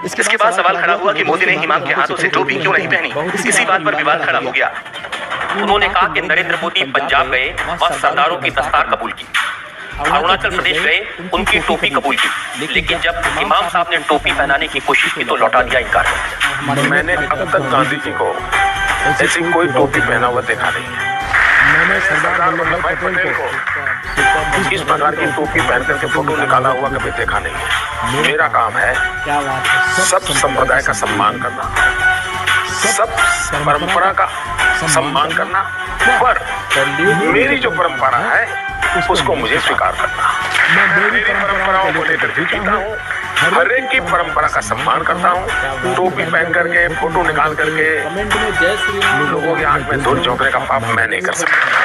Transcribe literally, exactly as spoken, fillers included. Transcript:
इसके बाद सवाल खड़ा हुआ कि मोदी ने इमाम के हाथों से टोपी क्यों नहीं पहनी। इसी बात पर विवाद खड़ा हो गया। उन्होंने कहा कि नरेंद्र मोदी पंजाब गए और सरदारों की दस्तार कबूल की, अरुणाचल प्रदेश गए, उनकी टोपी कबूल की, लेकिन जब इमाम साहब ने टोपी पहनाने की कोशिश की तो लौटा दिया, इनकार कर दिया। मैंने अब तक गांधी जी को ऐसी कोई टोपी पहना हुआ देखा नहीं है। मैंने सरदार वल्लभ भाई पटेल को इस प्रकार की टोपी पहन करके फोटो निकाला हुआ कभी देखा नहीं है। मेरा काम है सब संप्रदाय का सम्मान करना, सब परंपरा का सम्मान करना, पर मेरी जो परंपरा है उसको मुझे स्वीकार करना। मेरी परंपराओं को लेकर भी जीता हूँ, हर एक की परंपरा का सम्मान करता हूँ। टोपी पहन करके फोटो निकाल करके लोगों के आंख में धूल झोंकने का पाप मैं नहीं कर सकता।